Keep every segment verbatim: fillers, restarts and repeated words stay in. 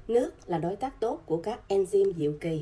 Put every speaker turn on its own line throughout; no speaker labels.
Nước là đối tác tốt của các enzyme diệu kỳ.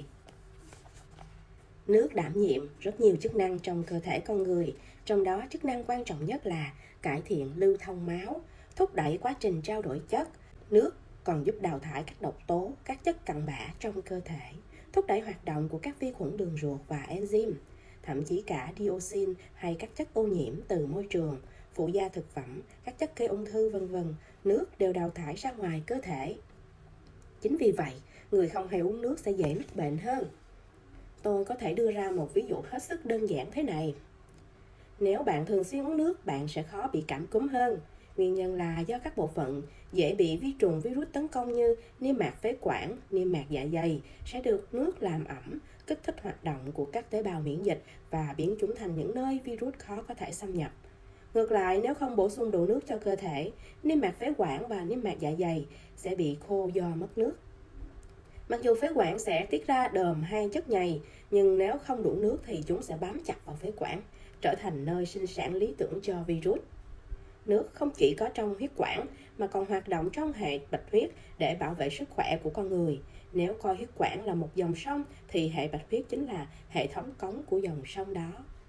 Nước đảm nhiệm rất nhiều chức năng trong cơ thể con người, trong đó chức năng quan trọng nhất là cải thiện lưu thông máu, thúc đẩy quá trình trao đổi chất. Nước còn giúp đào thải các độc tố, các chất cặn bã trong cơ thể, thúc đẩy hoạt động của các vi khuẩn đường ruột và enzyme, thậm chí cả dioxin hay các chất ô nhiễm từ môi trường, phụ gia thực phẩm, các chất gây ung thư vân vân, nước đều đào thải ra ngoài cơ thể. Chính vì vậy, người không hay uống nước sẽ dễ mắc bệnh hơn. Tôi có thể đưa ra một ví dụ hết sức đơn giản thế này. Nếu bạn thường xuyên uống nước, bạn sẽ khó bị cảm cúm hơn. Nguyên nhân là do các bộ phận dễ bị vi trùng virus tấn công như niêm mạc phế quản, niêm mạc dạ dày sẽ được nước làm ẩm, kích thích hoạt động của các tế bào miễn dịch và biến chúng thành những nơi virus khó có thể xâm nhập. Ngược lại, nếu không bổ sung đủ nước cho cơ thể, niêm mạc phế quản và niêm mạc dạ dày sẽ bị khô do mất nước. Mặc dù phế quản sẽ tiết ra đờm hay chất nhầy, nhưng nếu không đủ nước thì chúng sẽ bám chặt vào phế quản, trở thành nơi sinh sản lý tưởng cho virus. Nước không chỉ có trong huyết quản mà còn hoạt động trong hệ bạch huyết để bảo vệ sức khỏe của con người. Nếu coi huyết quản là một dòng sông thì hệ bạch huyết chính là hệ thống cống của dòng sông đó.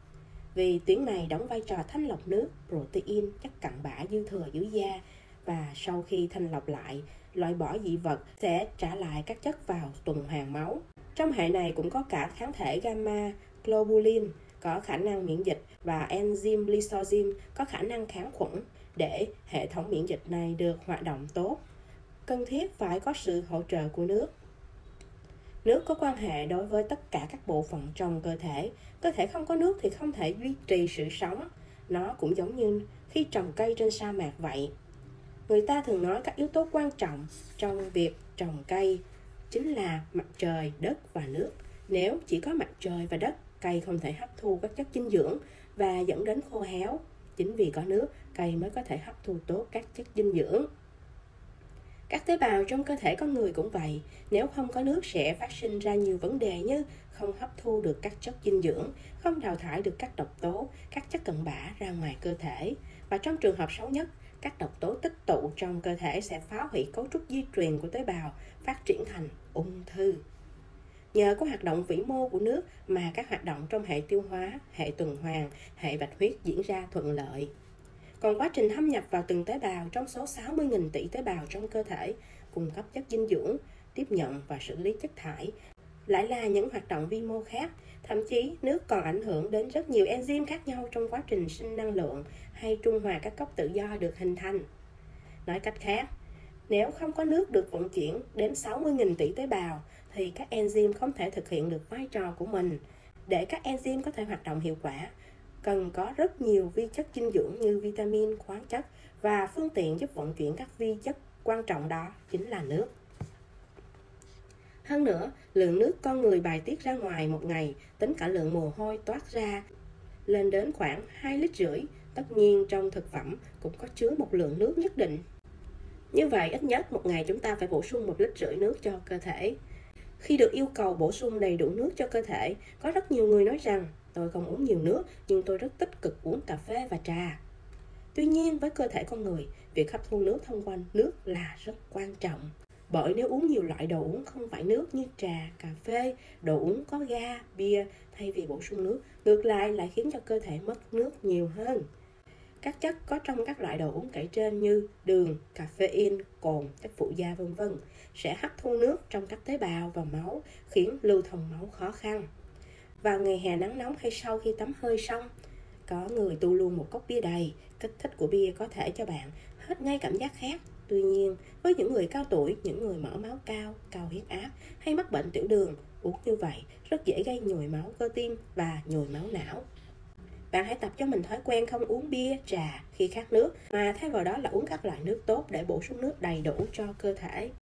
Vì tuyến này đóng vai trò thanh lọc nước, protein, chất cặn bã dư thừa dưới da, và sau khi thanh lọc lại, loại bỏ dị vật sẽ trả lại các chất vào tuần hoàn máu. Trong hệ này cũng có cả kháng thể gamma globulin có khả năng miễn dịch và enzyme lysozyme có khả năng kháng khuẩn. Để hệ thống miễn dịch này được hoạt động tốt, cần thiết phải có sự hỗ trợ của nước. Nước có quan hệ đối với tất cả các bộ phận trong cơ thể. Cơ thể không có nước thì không thể duy trì sự sống. Nó cũng giống như khi trồng cây trên sa mạc vậy. Người ta thường nói các yếu tố quan trọng trong việc trồng cây chính là mặt trời, đất và nước. Nếu chỉ có mặt trời và đất, cây không thể hấp thu các chất dinh dưỡng và dẫn đến khô héo. Chính vì có nước, cây mới có thể hấp thu tốt các chất dinh dưỡng. Các tế bào trong cơ thể con người cũng vậy. Nếu không có nước sẽ phát sinh ra nhiều vấn đề như không hấp thu được các chất dinh dưỡng, không đào thải được các độc tố, các chất cặn bã ra ngoài cơ thể. Và trong trường hợp xấu nhất, các độc tố tích tụ trong cơ thể sẽ phá hủy cấu trúc di truyền của tế bào, phát triển thành ung thư. Nhờ có hoạt động vĩ mô của nước mà các hoạt động trong hệ tiêu hóa, hệ tuần hoàn, hệ bạch huyết diễn ra thuận lợi. Còn quá trình thâm nhập vào từng tế bào trong số sáu mươi nghìn tỷ tế bào trong cơ thể, cung cấp chất dinh dưỡng, tiếp nhận và xử lý chất thải, lại là những hoạt động vi mô khác. Thậm chí, nước còn ảnh hưởng đến rất nhiều enzyme khác nhau trong quá trình sinh năng lượng hay trung hòa các gốc tự do được hình thành. Nói cách khác, nếu không có nước được vận chuyển đến sáu mươi nghìn tỷ tế bào, thì các enzyme không thể thực hiện được vai trò của mình. Để các enzyme có thể hoạt động hiệu quả, cần có rất nhiều vi chất dinh dưỡng như vitamin, khoáng chất và phương tiện giúp vận chuyển các vi chất quan trọng đó chính là nước. Hơn nữa, lượng nước con người bài tiết ra ngoài một ngày, tính cả lượng mồ hôi toát ra, lên đến khoảng hai lít rưỡi. Tất nhiên trong thực phẩm cũng có chứa một lượng nước nhất định. Như vậy, ít nhất một ngày chúng ta phải bổ sung một lít rưỡi nước cho cơ thể. Khi được yêu cầu bổ sung đầy đủ nước cho cơ thể, có rất nhiều người nói rằng tôi không uống nhiều nước nhưng tôi rất tích cực uống cà phê và trà. Tuy nhiên, với cơ thể con người, việc hấp thu nước thông qua nước là rất quan trọng. Bởi nếu uống nhiều loại đồ uống không phải nước như trà, cà phê, đồ uống có ga, bia thay vì bổ sung nước, ngược lại lại khiến cho cơ thể mất nước nhiều hơn. Các chất có trong các loại đồ uống kể trên như đường, caffeine, cồn, chất phụ gia vân vân sẽ hấp thu nước trong các tế bào và máu, khiến lưu thông máu khó khăn. Vào ngày hè nắng nóng hay sau khi tắm hơi xong, có người tu luôn một cốc bia đầy. Kích thích của bia có thể cho bạn hết ngay cảm giác khát. Tuy nhiên, với những người cao tuổi, những người mỡ máu cao, cao huyết áp hay mắc bệnh tiểu đường, uống như vậy rất dễ gây nhồi máu cơ tim và nhồi máu não. Bạn hãy tập cho mình thói quen không uống bia, trà khi khát nước, mà thay vào đó là uống các loại nước tốt để bổ sung nước đầy đủ cho cơ thể.